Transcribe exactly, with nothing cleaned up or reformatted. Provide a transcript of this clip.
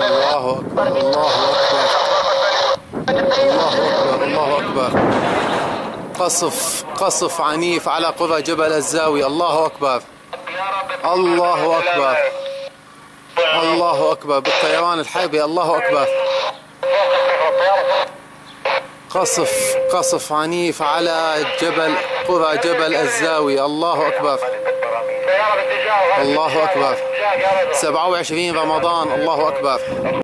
الله أكبر الله أكبر الله أكبر الله أكبر. قصف قصف عنيف على قرى جبل الزاوية. الله أكبر الله أكبر الله أكبر بالطيران الحربي. الله أكبر. قصف قصف عنيف على جبل قرى جبل الزاوية. الله أكبر الله أكبر. سبعة وعشرين رمضان. الله أكبر.